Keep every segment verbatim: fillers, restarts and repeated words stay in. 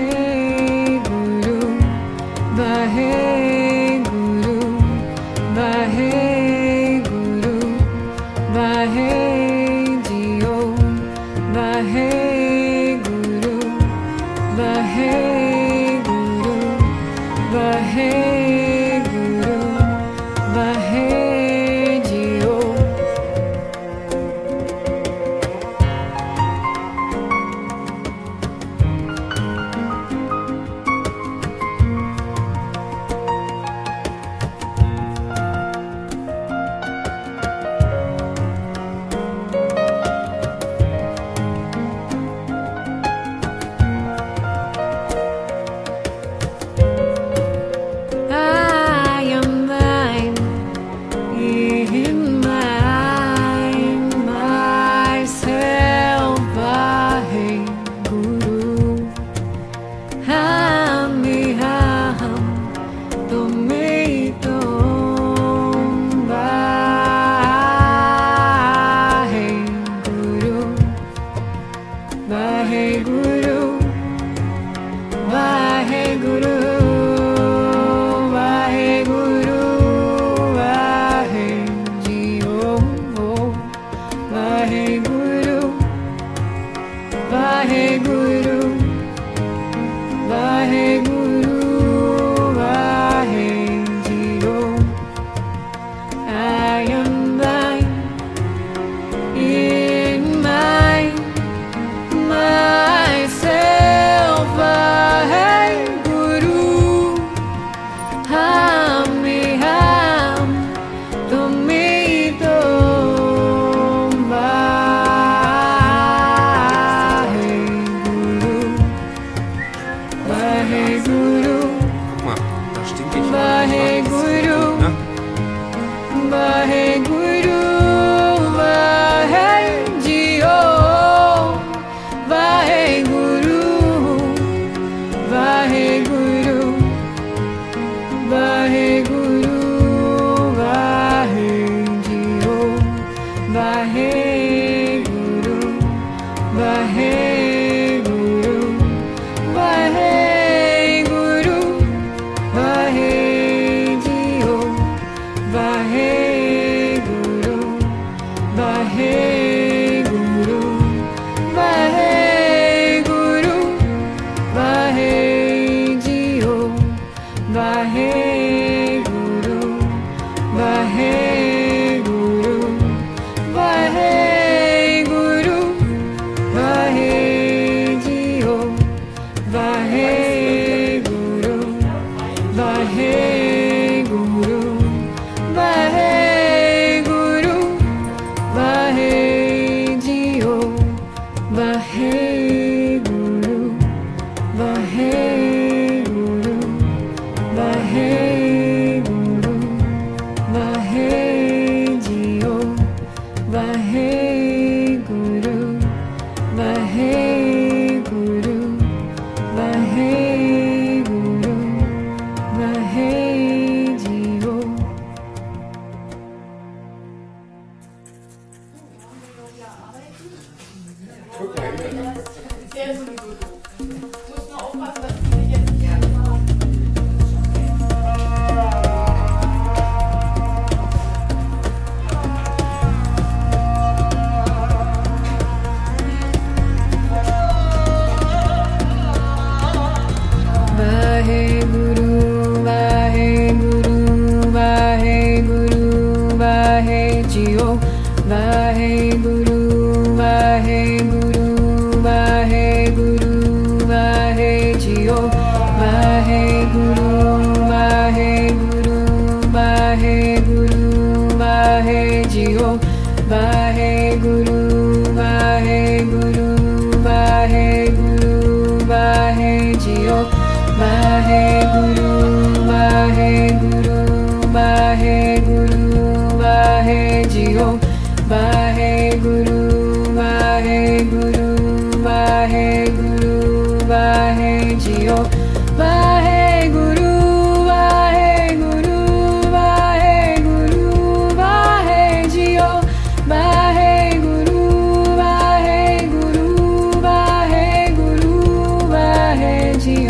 Jio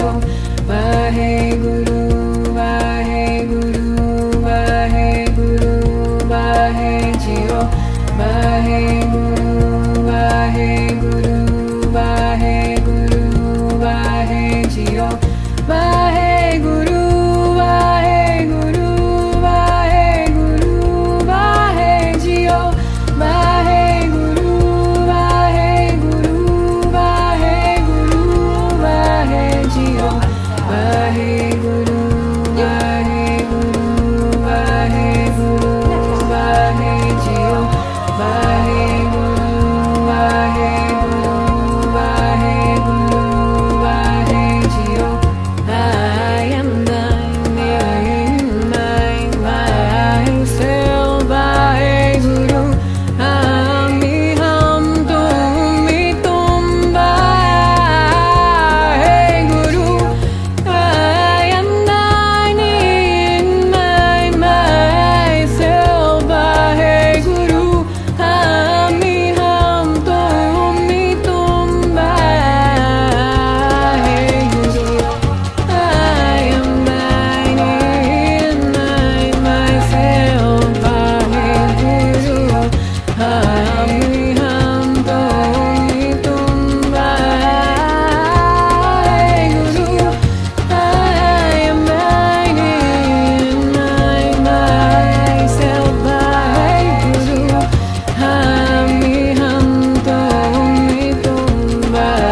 Jio, Wahe Guru, Wahe Guru, Wahe Guru, Wahe Jio, Wahe Guru, Wahe Guru, Wahe Guru, Wahe Jio, Wahe Guru, Wahe Guru, Wahe Guru, Wahe Jio, Wahe Guru, Wahe Guru, Wahe Guru, Wahe Jio, Wahe Guru, Wahe Guru, Wahe Guru, Wahe Jio, Wahe Guru, Wahe Guru, Wahe Guru, Wahe Jio. I am thine, I am mine, myself, Wahe Guru. Ami hum tum hi tum, Wahe Guru. I am thine in mine, myself, Wahe Guru. Ami hum tum hi tum, Wahe Guru. I am thine in mine, myself, Wahe Guru. Ami hum tum hi tum, Wahe Guru. I am thine in mine, myself, Wahe Guru. Ami hum tum hi tum,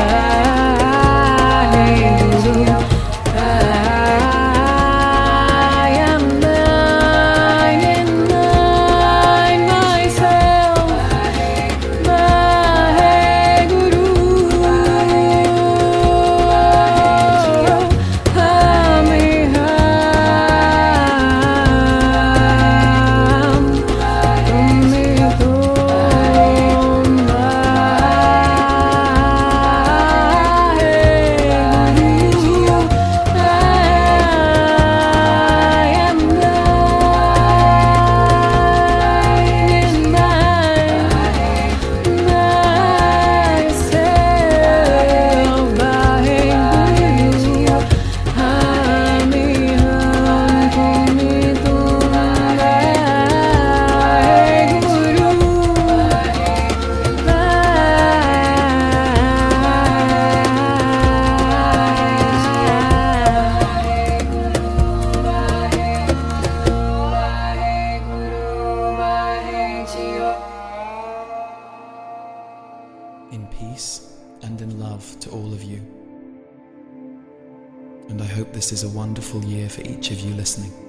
Wahe Guru. I am thine in mine, myself, Wahe Guru. Ami hum tum hi tum, In peace and in love to all of you. And I hope this is a wonderful year for each of you listening.